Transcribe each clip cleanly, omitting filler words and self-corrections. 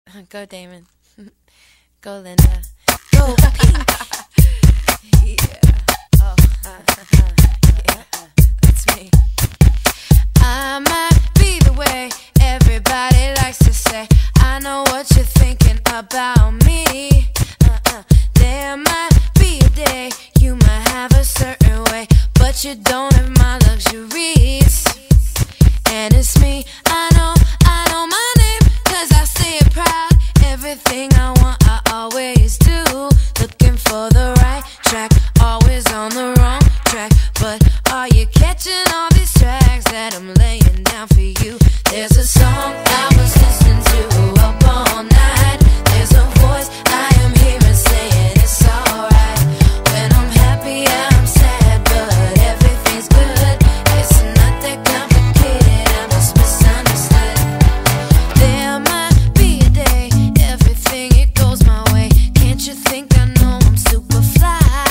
Go Damon. Go Linda. Go Pink. Yeah. Oh. Yeah. That's me. I might be the way everybody likes to say. I know what you're thinking about me. There might be a day you might have a certain way, but you don't have my luxuries. And it's me, I know my name, 'cause I say it proud. Everything I want, I always do. Looking for the right track, always on the wrong track. But are you catching all these tracks that I'm laying down for you? There's a song I was listening to up all night. There's a voice I am hearing saying it's alright. When I'm happy, I'm sad, but everything's good. It's not that complicated, I'm just misunderstood. There might be a day everything it goes my way. Can't you think I know I'm super fly?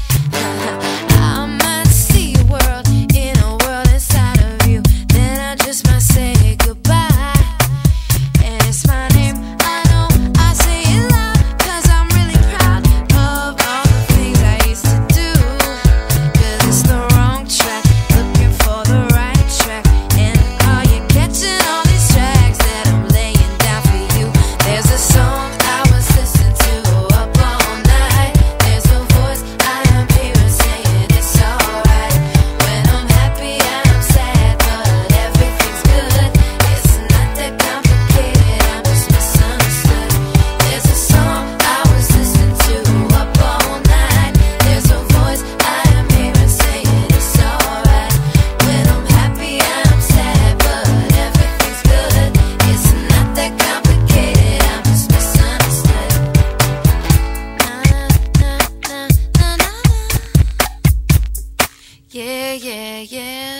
I might see a world in a world inside of you. Then I just might say goodbye. And it's my name, I know I say it loud, 'cause I'm really proud of all the things I used to do. 'Cause it's the wrong track, looking for the right track. And are you catching all these tracks that I'm laying down for you? There's a song I was listening to up all night. There's a voice I am hearing saying it's alright. When I'm happy, I'm sad, but everything's good. It's not that complicated, I'm just misunderstood. There's a song I was listening to up all night. There's a voice I am hearing saying it's alright. When I'm happy, I'm sad, but everything's good. It's not that complicated, I'm just misunderstood. Yeah, yeah, yeah.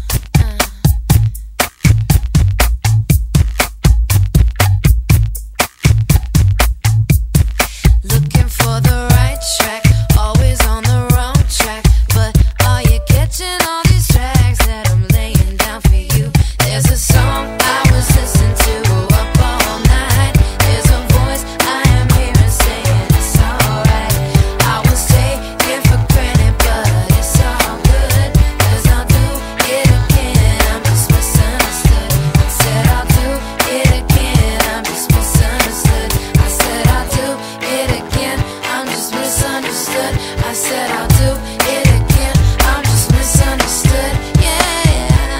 Looking for the right track, always on the wrong track. But are you catching all these tracks that I'm laying down for you? There's a song I was listening to up all night. There's a voice I am hearing saying it's alright. I was taken for granted, but it's all good. 'Cause I'll do it again, I'm just misunderstood. I said I'll do it again, I'm just misunderstood. I said I'll do it again, I'm just misunderstood. I said I'll do it again, I'm just misunderstood. Yeah, yeah.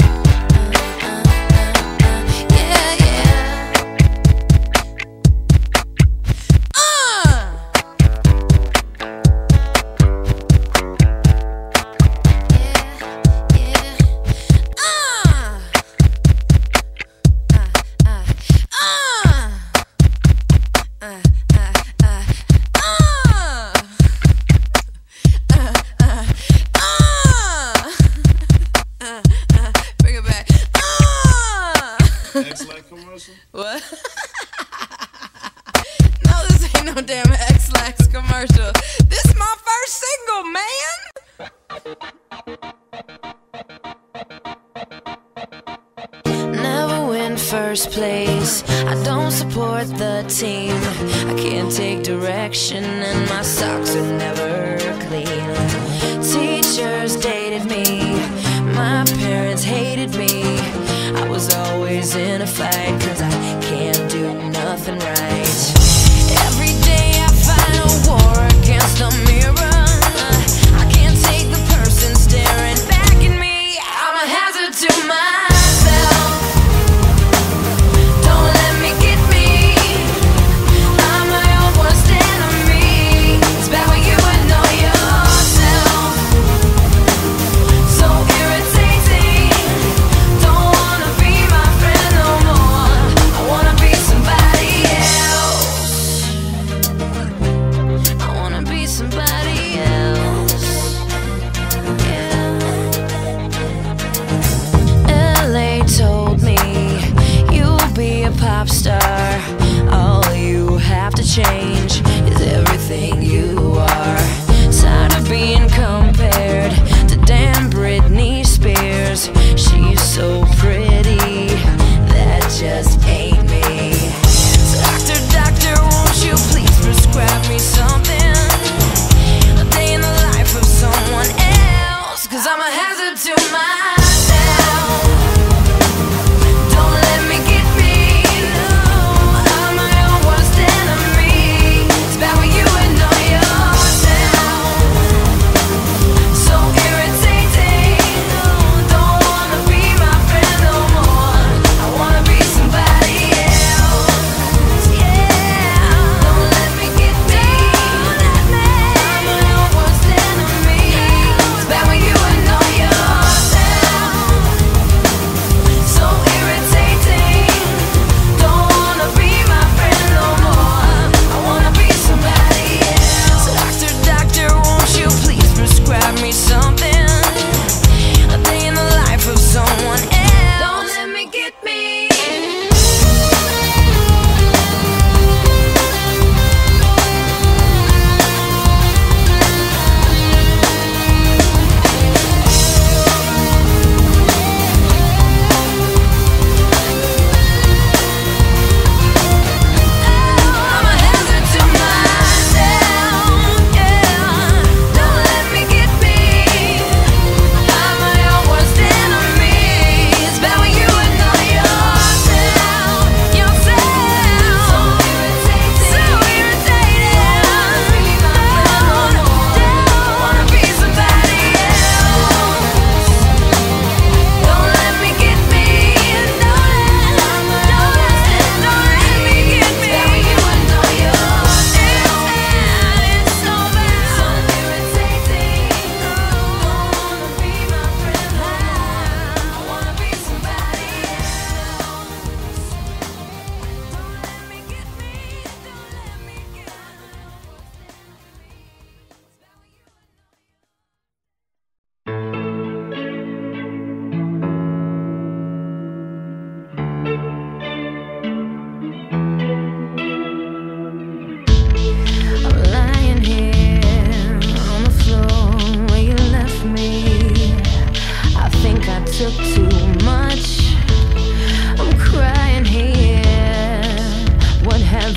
Yeah, yeah. Bring it back. X-Lax commercial? What? No, this ain't no damn X-Lax commercial. This is my first single, man. Never win first place, I don't support the team. I can't take direction and my socks are never clean. Teachers dated me, my parents hated me. I was always in a fight 'cause I can't do nothing right. Every day I fight a war against the mirror. I can't take the person staring back at me. I'm a hazard to myself. Don't let me get me. I'm my own worst enemy. It's bad when you would know yourself. So irritating. Don't wanna be my friend no more. I wanna be somebody else. I wanna be somebody else. Yeah. LA told me you'll be a pop star. All you have to change is everything you are. Tired of being compared to damn Britney Spears. She's so pretty, that just ain't me. So I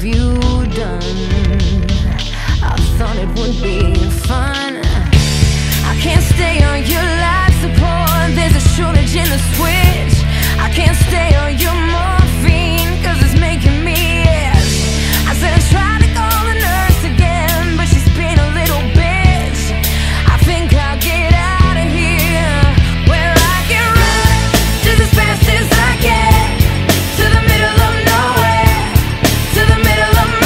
have you done? I thought it would be fun. I can't stay on your life support, there's a shortage in the switch. I can't stay on your morphine, cause it's making me itch. I said I tried to call the nurse again, but she's been a little bitch. I think I'll get out of here, where I can run just as fast as I can, to the middle of nowhere, to the middle of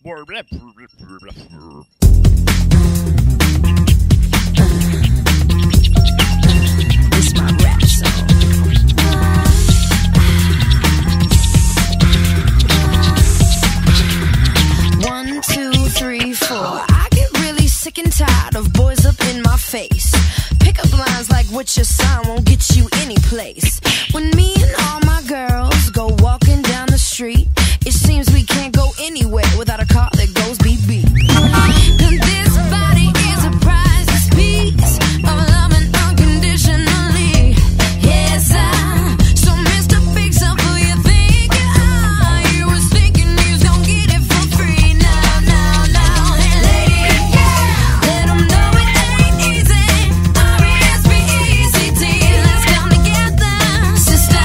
It's my rap song. 1, 2, 3, 4. I get really sick and tired of boys up in my face. Pickup lines like "what your sign" won't get you any place. When me and all my girls go walking down the street, it seems we can't go anywhere without a car that goes beep beep. This body is a priceless piece of loving unconditionally. Yes, so Mr. Fix Up, who you think you are? You was thinking you was gonna get it for free. Now, hey lady, let 'em know it ain't easy. R-E-S-P-E-C-T, let's come together, sister.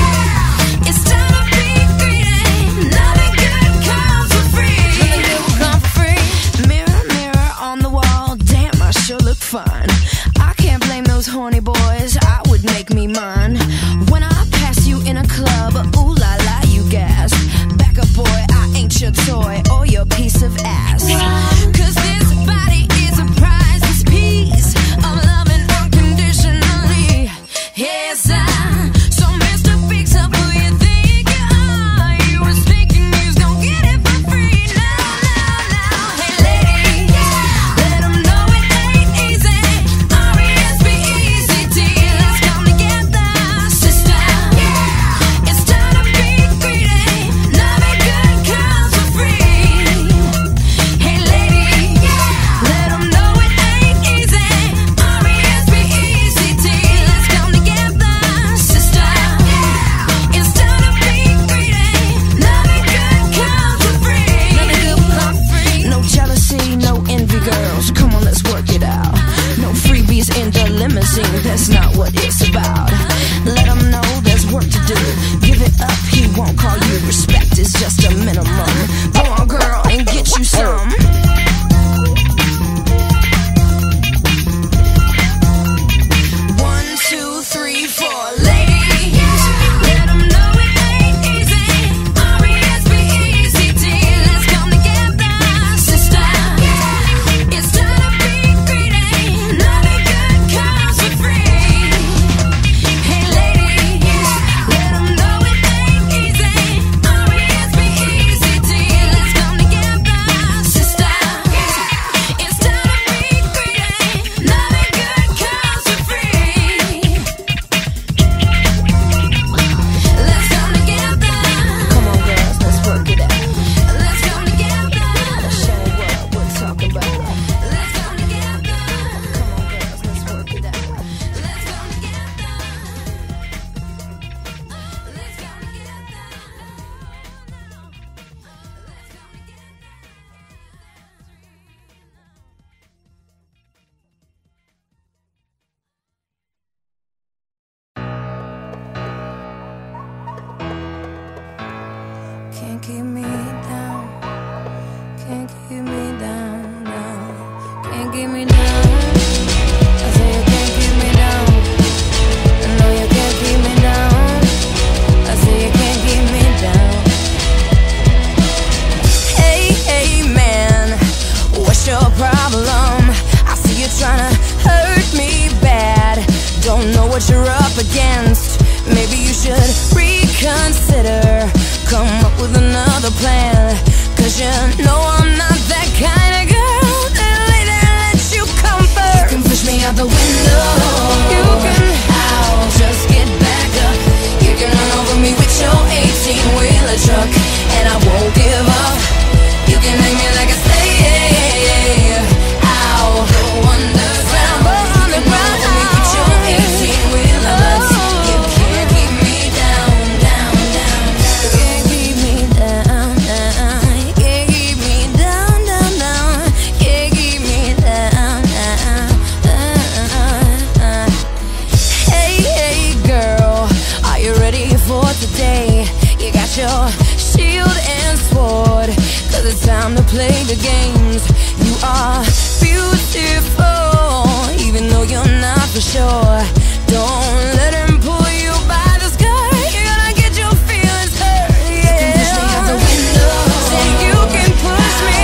It's time to be greedy. Nothing good comes for free. Nothing good will come for free. Mirror, mirror on the wall, damn, I sure look fine. I can't blame those horny boys, I would make me mine. When I pass you in a club, ooh la la, you gasp. Back up, boy, I ain't your toy or your piece of ass. 'Cause this body is a priceless piece of loving unconditionally. Yes, so Mr. Fix Up, who you think you are? You was thinking you was gonna get it for free. Now, hey lady, let 'em know it ain't easy. R-E-S-P-E-C-T, let's come together, sister. It's time to be greedy. Nothing good comes for free. Hey lady, let 'em know it ain't easy. R-E-S-P-E-C-T, let's come together, sister. It's time to be greedy. Nothing good comes for free. Nothing good will come free. No jealousy, no envy, girls. Come on, let's work it out. No freebies in the limousine, that's not what it's about. Let 'em know there's work to do. Give it up, he won't call you. Respect is just a minimum. Go on, girl, and get you some. 1, 2, 3, 4, ladies, let 'em know it ain't easy. R-E-S-P-E-C-T, let's come together, sister. It's time to be greedy. Nothing good comes for free. Hey ladies, let 'em know it ain't easy. R-E-S-P-E-C-T, let's come together, sister. It's time to be greedy. Nothing good comes for free. Let's come together. Come on, girls, let's work it out. Let's come together. Let's show what we're talking about. Let's come together. Come on, girls, let's work it out. Let's come together. Let's come together. Can't keep me down. Can't keep me down, down. Can't keep me down. I say you can't keep me down. No, you can't keep me down. I say you can't keep me down. Hey, hey, man, what's your problem? I see you tryna hurt me bad. Don't know what you're up against. Maybe you should reconsider. Come up with another plan. 'Cause you know I'm not that kind of girl that'll lay there and let you comfort. You can push me out the window. You can just get back up. You can run over me with your 18-wheeler truck, and I won't give up. You can hang me like a slave. Ow, go underground. On the ground. Run over me with your 18-wheeler butts. You can't keep me down, down, down, down. You can't keep me down, down. You can't keep me down, down, down. You can't keep me down, down, down. Hey, hey, girl, are you ready for today? You got your shield and sword, 'cause it's time to play the games. You are beautiful, even though you're not for sure. Don't let him pull you by the skirt. You're gonna get your feelings hurt. Yeah. You can push me out the window. Say you can push me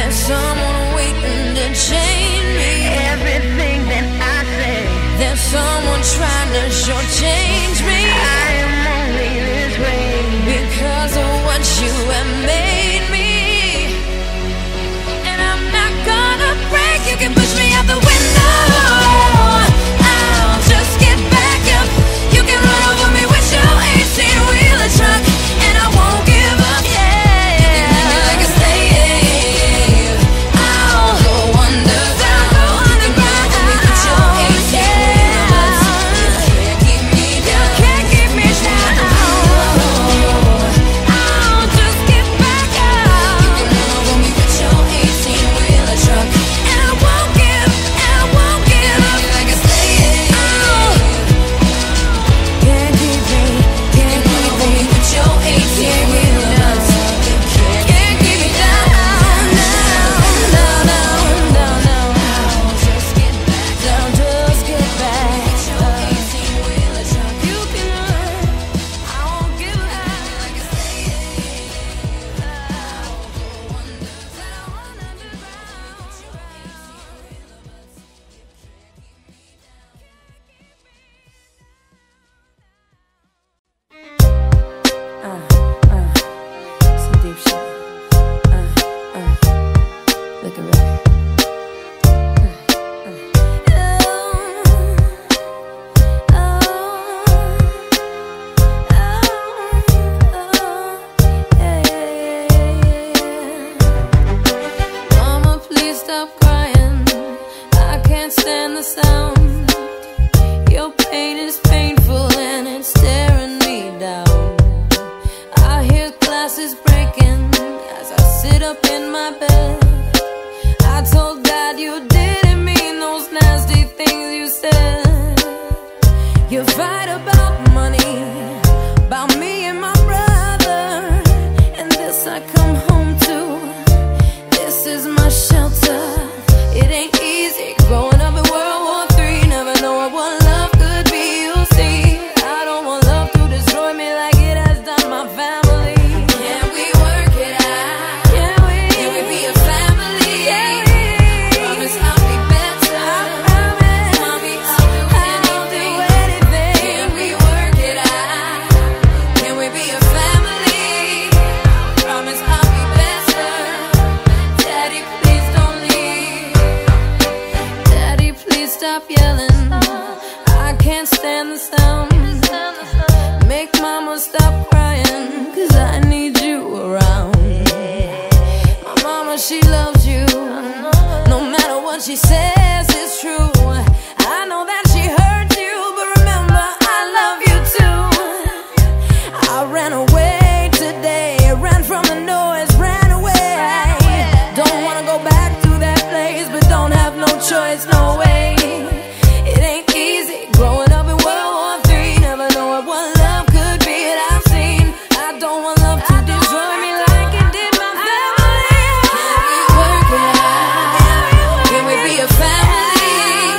There's someone waiting to change me. Everything that I say. There's someone trying to shortchange me. I am only this way because of what you have made me. And I'm not gonna break. You can push me out the window, I'll just get back up. You can run over me with your 18-wheeler truck, and I won't give up. Family.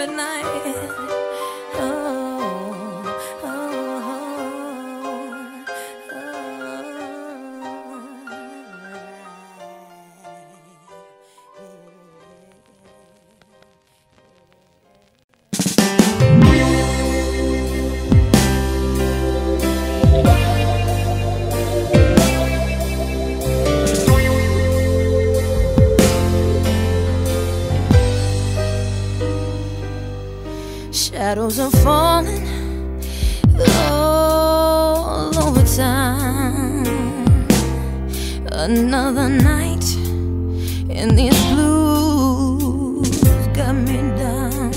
at night. Oh, oh, shadows are falling all over town. Another night in these blues got me down.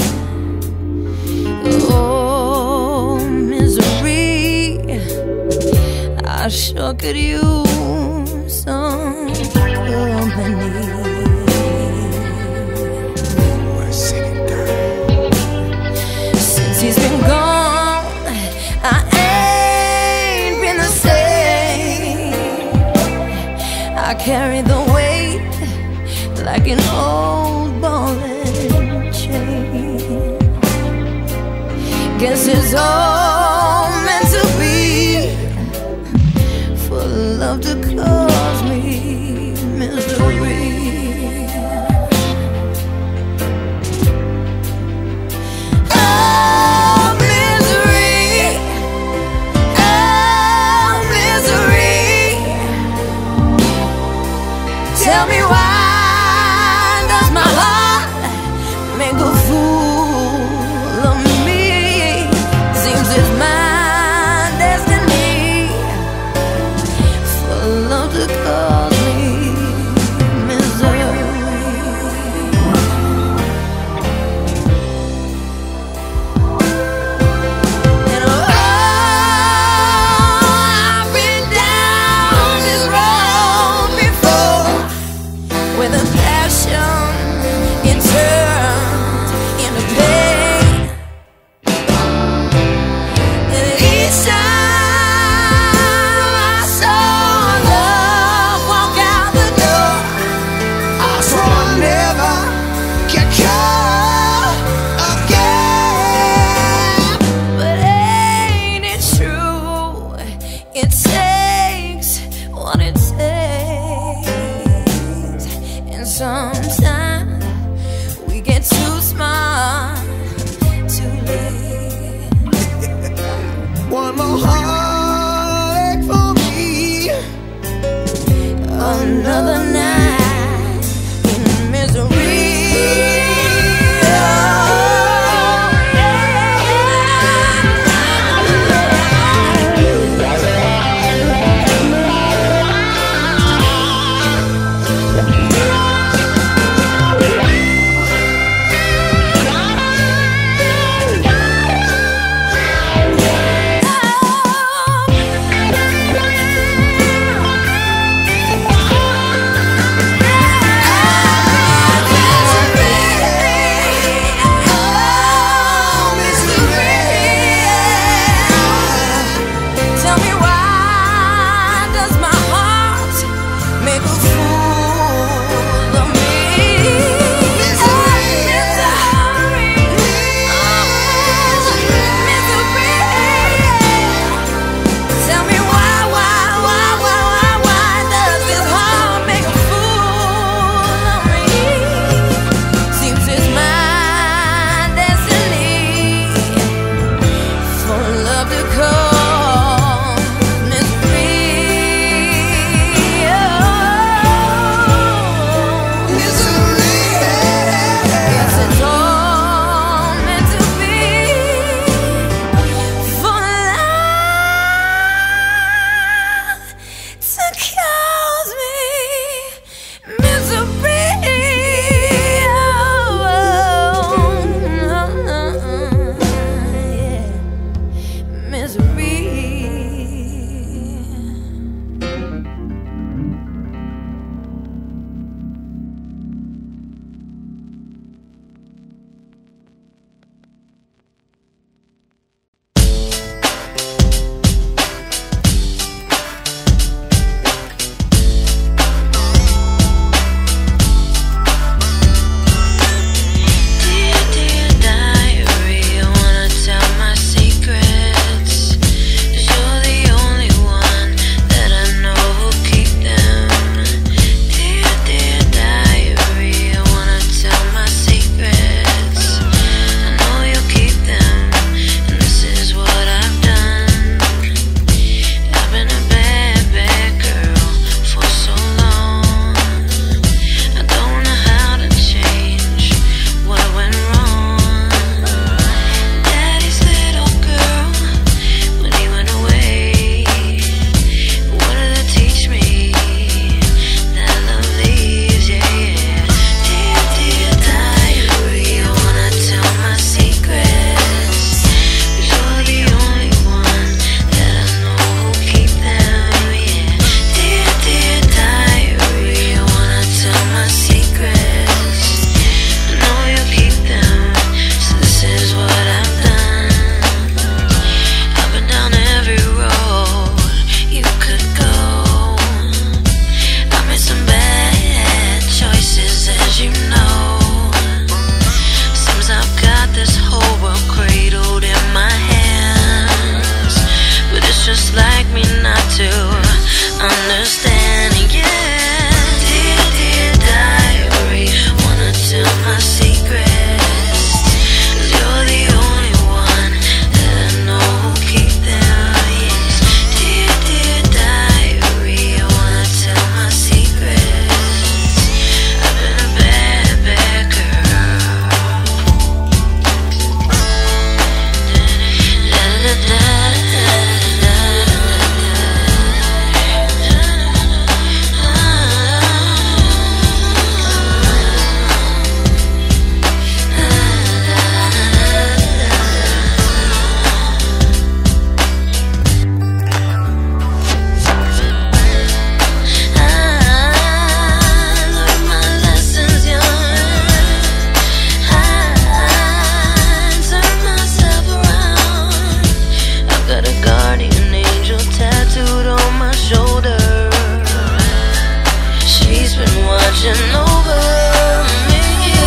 Oh, misery, I sure could use some company. He's been gone, I ain't been the same. I carry the weight like an old ball and chain. Guess it's all meant to be, for love to cause me misery. Tell me, why does my heart make a fool of me? Seems it's my destiny for love to cause me misery. And oh, I've been down this road before, watching over me.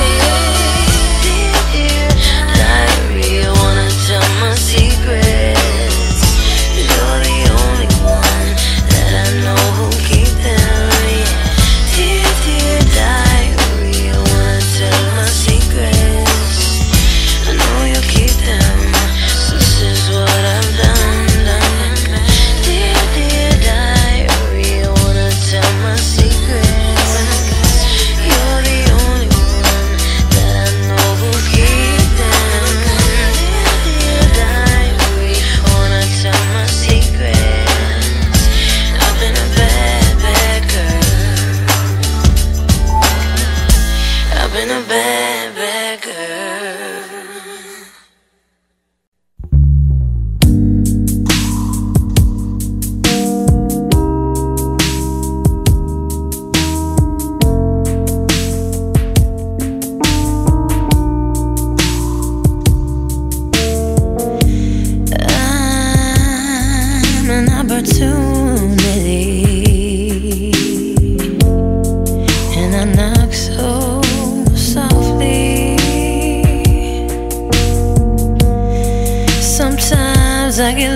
Diary, I wanna tell my secrets. You're the only one that I know who'll keep them. Dear, dear diary, I wanna tell my secrets. I know you'll keep them. This is what I've done. Dear, dear diary, I wanna tell my secrets. You're the only one that I know who'll keep them. Dear, dear diary, I wanna tell my secrets. I've been a bad, bad girl. I've been a bad, bad girl. I'm an opportunity, and I knock so softly. Sometimes I get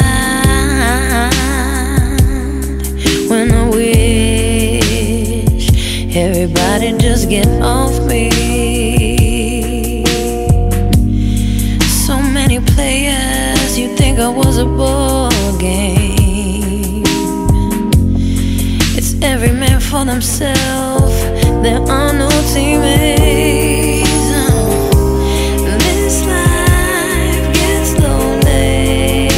loud when I wish everybody just get off me. So many players, you think I was a ball game. It's every man for themselves, there are no teammates. This life gets lonely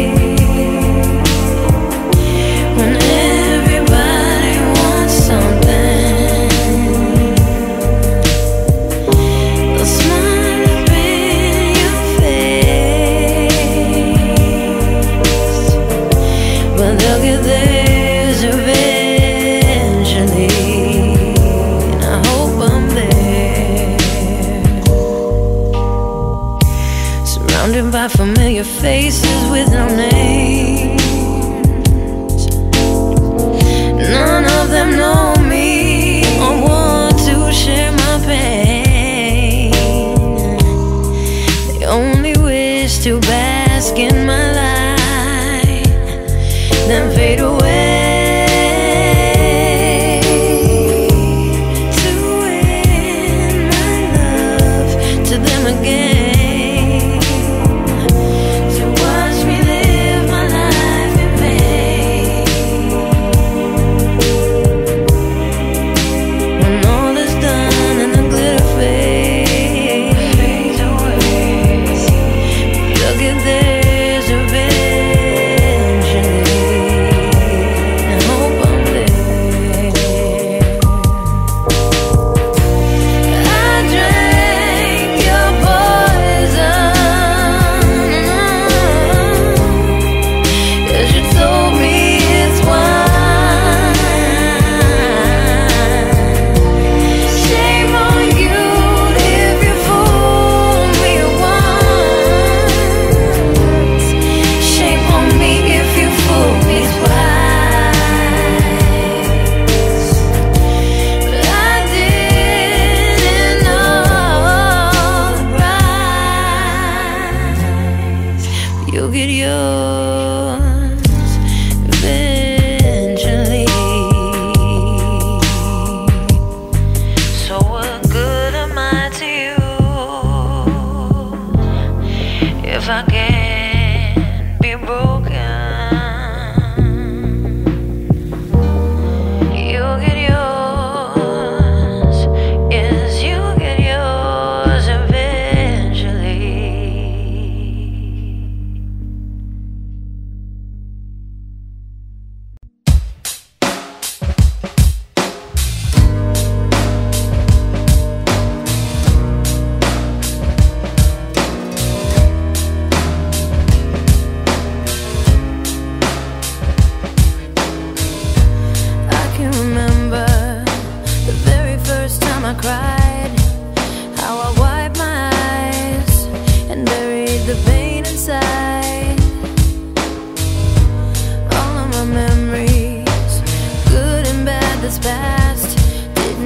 when everybody wants something. They'll smile up in your face, but they'll get theirs eventually. And I hope I'm there, surrounded by familiar faces with no names. None of them know me or want to share my pain. They only wish to bask in my light, then fade away. To win my love to them again, to watch me live my life in pain. When all is done and the glitter fades away, they'll get theirs eventually. I hope I'm there. I drank your poison, 'cause you told me it's wine. Shame on you if you fool me once. Shame on me if you fool me twice. But I didn't know the price. You'll get yours eventually. So what good am I to you if I can't be broken? You'll get yours, yes, you'll get yours eventually. I can remember the very first time I cried, how I wiped my eyes and buried the pain inside. All of my memories, good and bad, that's past. Did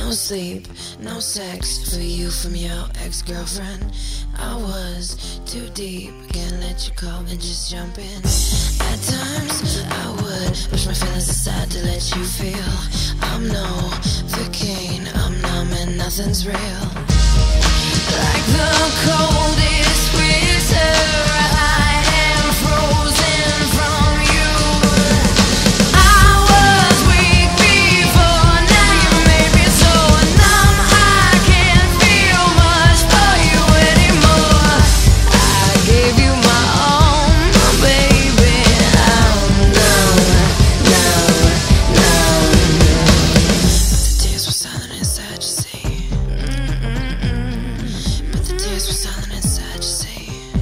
No sleep, no sex for you from your ex-girlfriend. I was too deep, can't let you call and just jump in. At times I would push my feelings aside to let you feel. I'm no Novocaine, I'm numb and nothing's real. Like the coldest winter, I am frozen from you. I was weak before, now you made me so numb. I can't feel much for you anymore. I gave you my all, baby. I'm numb, numb, numb. The tears were silent inside, you see. But the tears were silent inside, you see.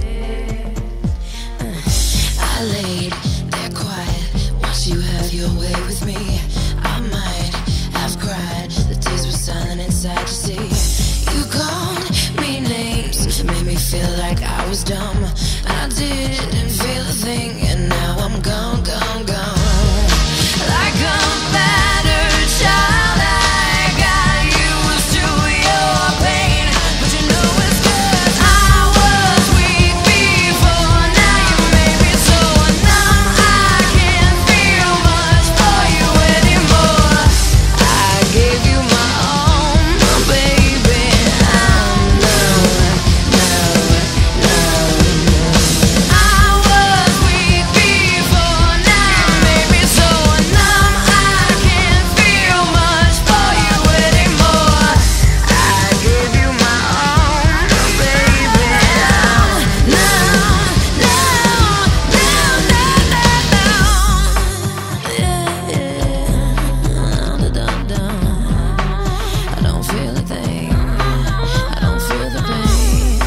I laid there quiet, watched you have your way with me. I might have cried, the tears were silent inside, you see. You called me names, made me feel like I was dumb. I didn't feel a thing, and now I'm gone, gone, gone. Like a battered child, I got used to your pain, but you know it's good. I was weak before, now you made me so numb. I can't feel much for you anymore. I gave you my all, baby. I'm numb, numb, numb. I was weak before, now you made me so numb. I can't feel much for you anymore. I gave you my all, baby. I'm numb, numb, numb, numb. I don't feel a thing. I don't feel the pain.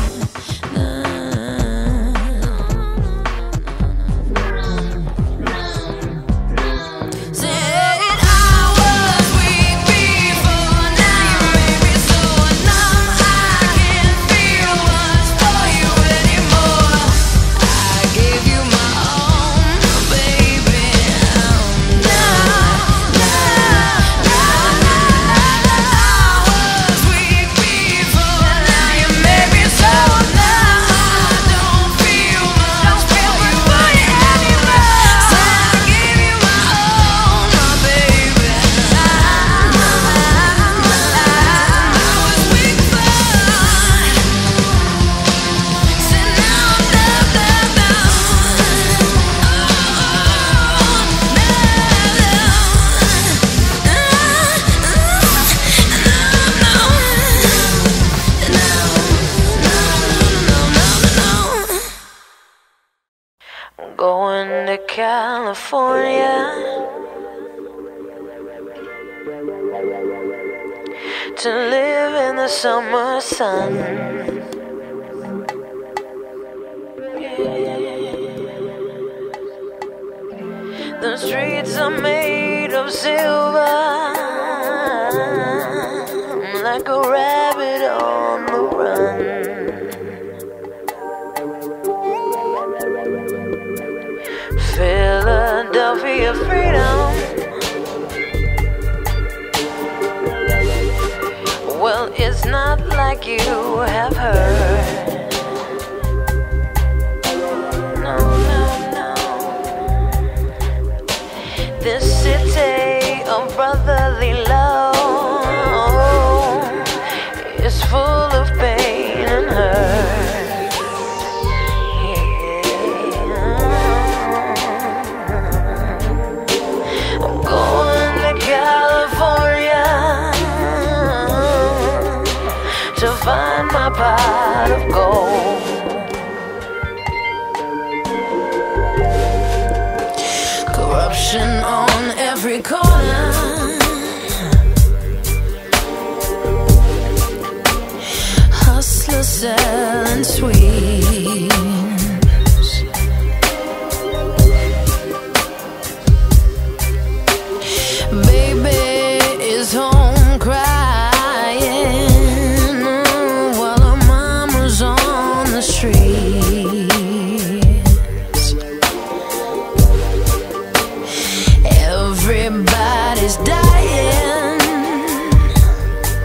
Said I was weak before, now you made me so numb. I can't feel much for you anymore. I gave you my all, baby. I'm numb, numb, numb. I was weak before, now you made me so numb. I don't feel much for you anymore. So I gave you my all, my baby. I was weak before. Said now I'm numb, numb, numb. I'm going to California to live in the summer sun. The streets are made of silver. I'm like a rabbit on the run. Philadelphia freedom. Well, it's not like you have heard. No, no, no. This city of brotherly love is full of pain and hurt. I'm going to California to find my pot of gold. Corruption on every corner. Hustlers selling sweets. Baby is home crying while her mama's on the streets. Everybody's dying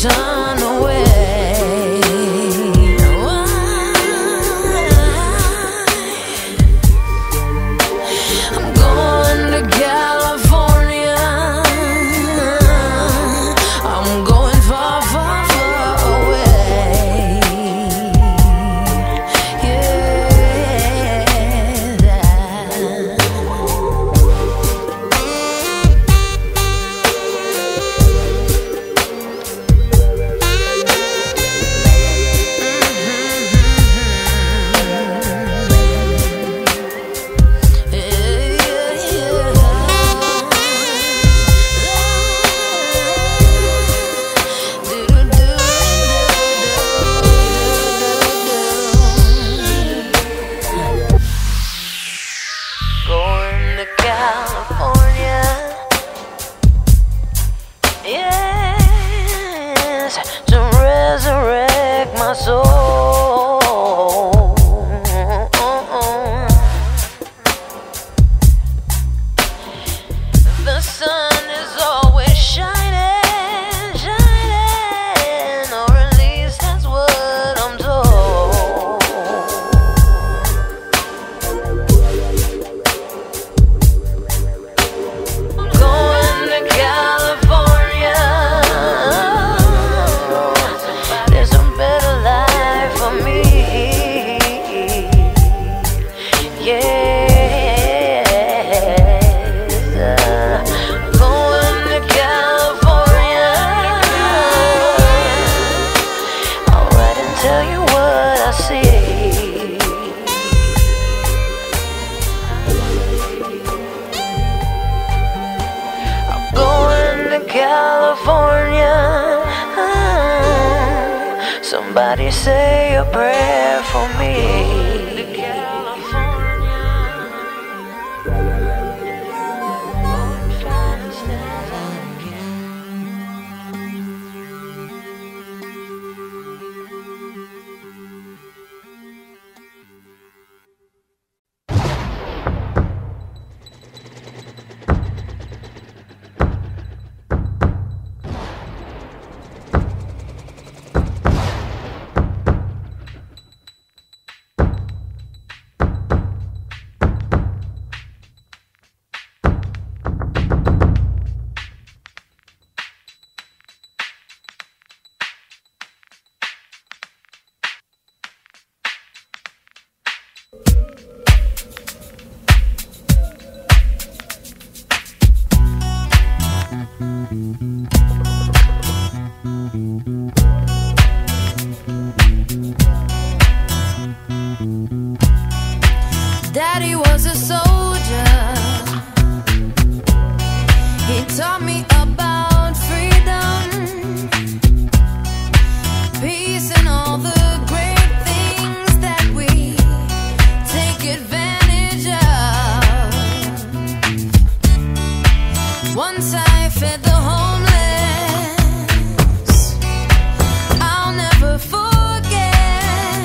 turn away. I'm going to California. I'm going far, far, far away. Going to California, yes, to resurrect my soul. The sun is always shining, shining, or at least that's what I'm told. Going to California, there's a better life for me. Yes, going to California. I'll write and tell you what I see. Going to California. Somebody say a prayer for me. Daddy was a soldier. He taught me about freedom, peace, and all the great things that we take advantage of. Once I fed the homeless, I'll never forget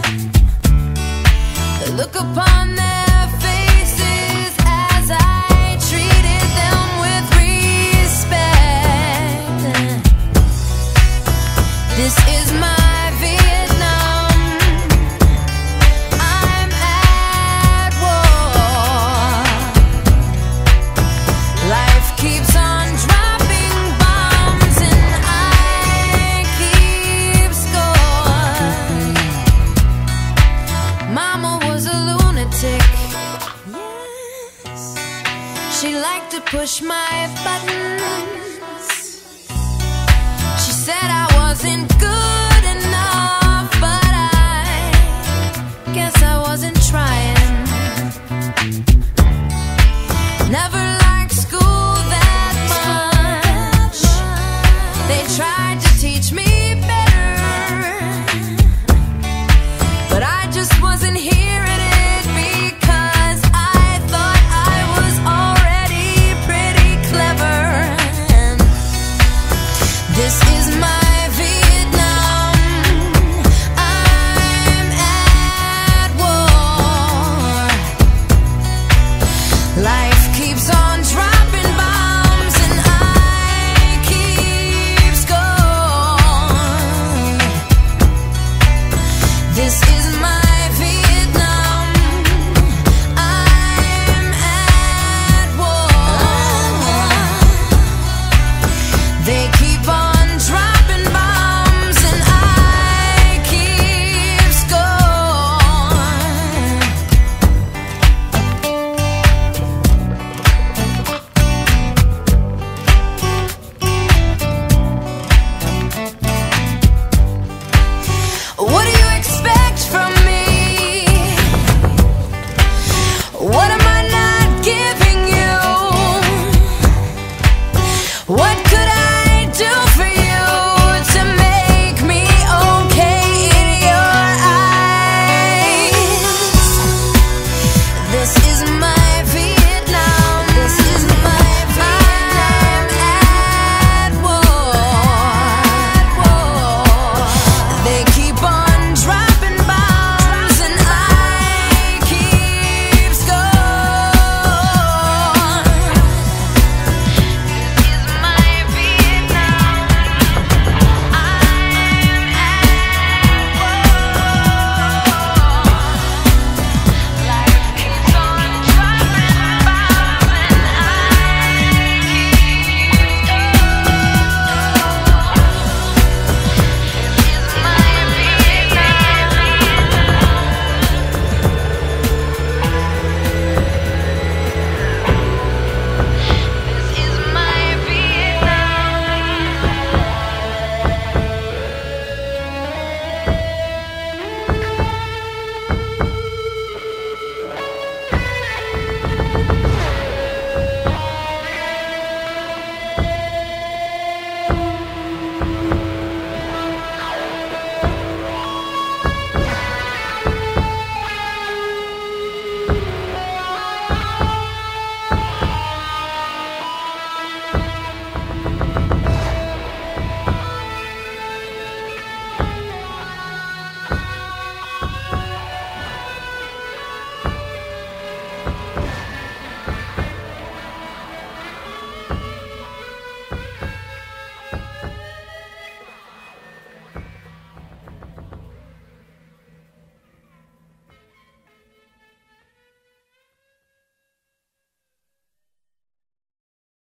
the look upon their faces as I treated them with respect. This is my Vietnam. I'm at war. Life keeps on dropping bombs and I keep score. Mama was a lunatic. Yes, she liked to push my buttons. She said I wasn't good